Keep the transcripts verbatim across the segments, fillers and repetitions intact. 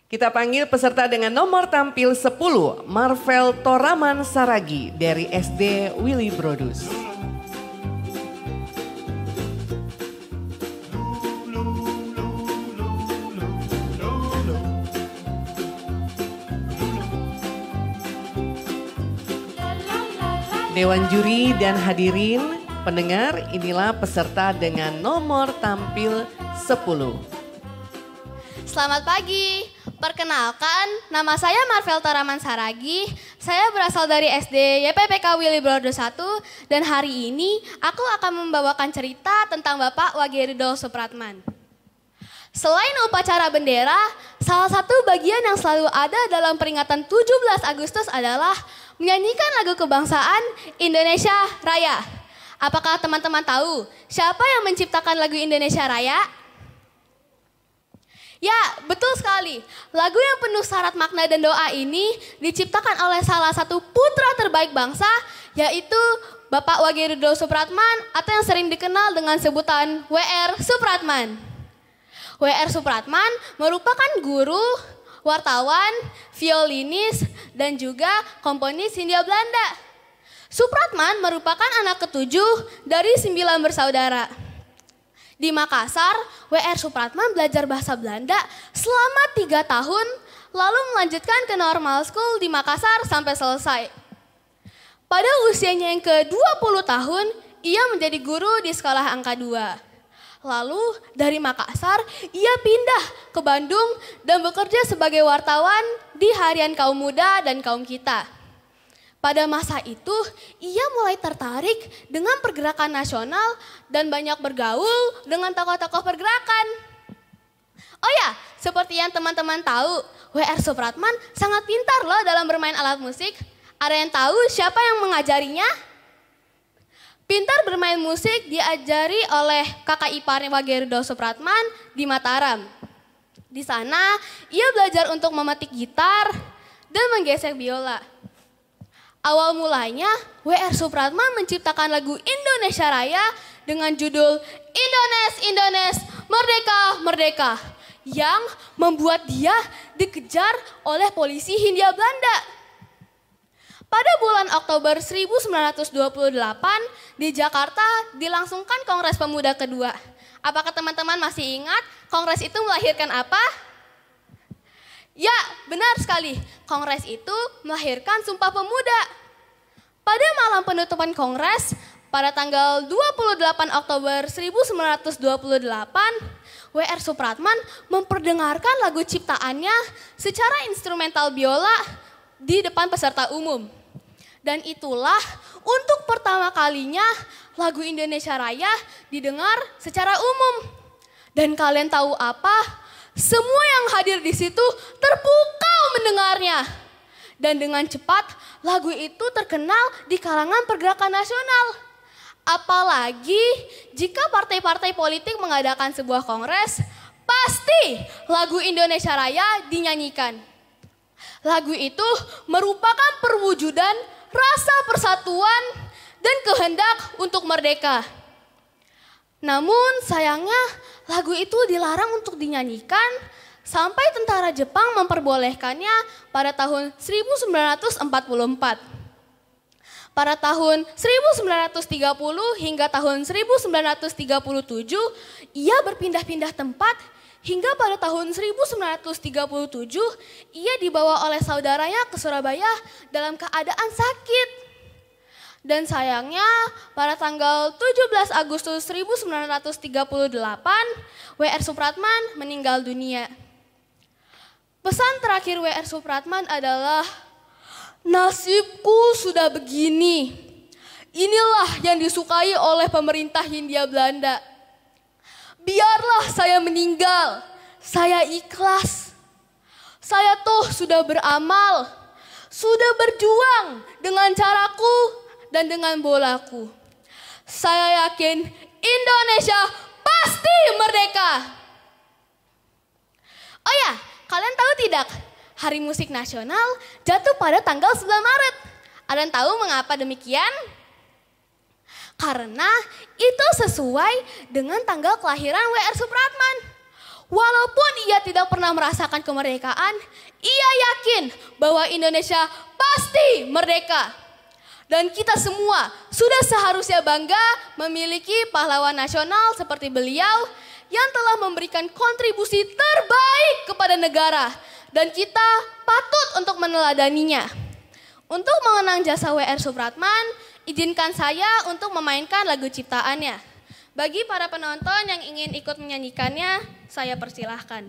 Kita panggil peserta dengan nomor tampil sepuluh, Marvel Toraman Saragi dari S D Willy Brodus. Dewan juri dan hadirin pendengar, inilah peserta dengan nomor tampil sepuluh. Selamat pagi, perkenalkan nama saya Marvel Toraman Saragi. Saya berasal dari S D Y P P K Willy Brodus satu dan hari ini aku akan membawakan cerita tentang Bapak Wagerido Supratman. Selain upacara bendera, salah satu bagian yang selalu ada dalam peringatan tujuh belas Agustus adalah menyanyikan lagu kebangsaan Indonesia Raya. Apakah teman-teman tahu siapa yang menciptakan lagu Indonesia Raya? Ya, betul sekali. Lagu yang penuh syarat makna dan doa ini diciptakan oleh salah satu putra terbaik bangsa, yaitu Bapak Wagerido Supratman atau yang sering dikenal dengan sebutan W R Supratman. W R Supratman merupakan guru, wartawan, violinis, dan juga komponis Hindia Belanda. Supratman merupakan anak ketujuh dari sembilan bersaudara. Di Makassar, W R Supratman belajar bahasa Belanda selama tiga tahun, lalu melanjutkan ke normal school di Makassar sampai selesai. Pada usianya yang ke dua puluh tahun, ia menjadi guru di sekolah angka dua. Lalu dari Makassar, ia pindah ke Bandung dan bekerja sebagai wartawan di Harian Kaum Muda dan Kaum Kita. Pada masa itu, ia mulai tertarik dengan pergerakan nasional dan banyak bergaul dengan tokoh-tokoh pergerakan. Oh ya, seperti yang teman-teman tahu, W R Supratman sangat pintar loh dalam bermain alat musik. Ada yang tahu siapa yang mengajarinya? Pintar bermain musik diajari oleh kakak ipar Wagerido Supratman di Mataram. Di sana, ia belajar untuk memetik gitar dan menggesek biola. Awal mulanya, W R Supratman menciptakan lagu Indonesia Raya dengan judul Indones, Indones, Merdeka, Merdeka, yang membuat dia dikejar oleh polisi Hindia Belanda. Pada bulan Oktober seribu sembilan ratus dua puluh delapan, di Jakarta dilangsungkan Kongres Pemuda kedua. Apakah teman-teman masih ingat Kongres itu melahirkan apa? Ya, benar sekali. Kongres itu melahirkan Sumpah Pemuda. Pada malam penutupan Kongres, pada tanggal dua puluh delapan Oktober seribu sembilan ratus dua puluh delapan, W R Supratman memperdengarkan lagu ciptaannya secara instrumental biola di depan peserta umum. Dan itulah untuk pertama kalinya lagu Indonesia Raya didengar secara umum. Dan kalian tahu apa? Semua yang hadir di situ terpukau mendengarnya. Dan dengan cepat lagu itu terkenal di kalangan pergerakan nasional. Apalagi jika partai-partai politik mengadakan sebuah kongres, pasti lagu Indonesia Raya dinyanyikan. Lagu itu merupakan perwujudan rasa persatuan dan kehendak untuk merdeka. Namun sayangnya lagu itu dilarang untuk dinyanyikan sampai tentara Jepang memperbolehkannya pada tahun seribu sembilan ratus empat puluh empat. Pada tahun seribu sembilan ratus tiga puluh hingga tahun seribu sembilan ratus tiga puluh tujuh, ia berpindah-pindah tempat hingga pada tahun seribu sembilan ratus tiga puluh tujuh ia dibawa oleh saudaranya ke Surabaya dalam keadaan sakit. Dan sayangnya pada tanggal tujuh belas Agustus seribu sembilan ratus tiga puluh delapan, W R Supratman meninggal dunia. Pesan terakhir W R Supratman adalah, nasibku sudah begini. Inilah yang disukai oleh pemerintah Hindia Belanda. Biarlah saya meninggal, saya ikhlas. Saya toh sudah beramal, sudah berjuang dengan caraku dan dengan bolaku. Saya yakin Indonesia pasti merdeka. Oh ya, kalian tahu tidak? Hari Musik Nasional jatuh pada tanggal sembilan Maret. Ada yang tahu mengapa demikian? Karena itu sesuai dengan tanggal kelahiran W R Supratman. Walaupun ia tidak pernah merasakan kemerdekaan, ia yakin bahwa Indonesia pasti merdeka. Dan kita semua sudah seharusnya bangga memiliki pahlawan nasional seperti beliau yang telah memberikan kontribusi terbaik kepada negara. Dan kita patut untuk meneladaninya. Untuk mengenang jasa W R Supratman, izinkan saya untuk memainkan lagu ciptaannya. Bagi para penonton yang ingin ikut menyanyikannya, saya persilahkan.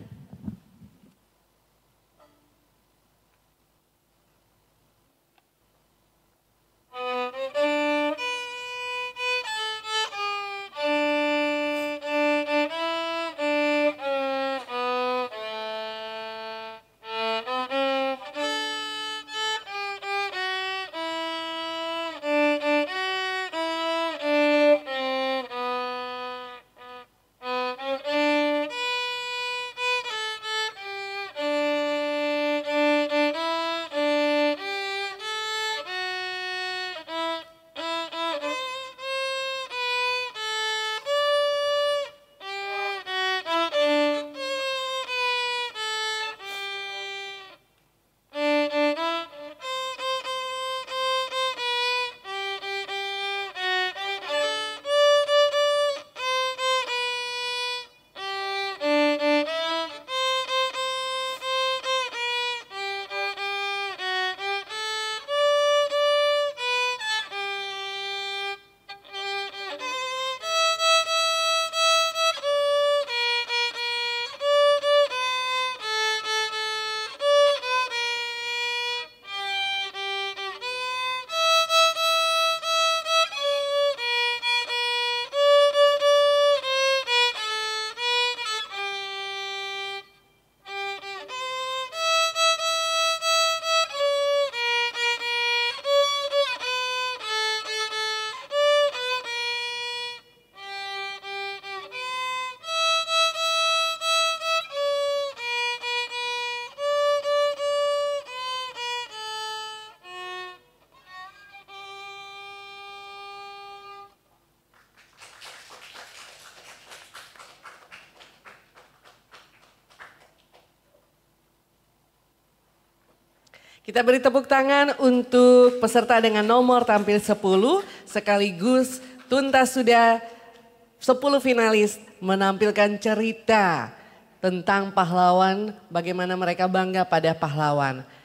Kita beri tepuk tangan untuk peserta dengan nomor tampil sepuluh, sekaligus tuntas sudah sepuluh finalis menampilkan cerita tentang pahlawan, bagaimana mereka bangga pada pahlawan.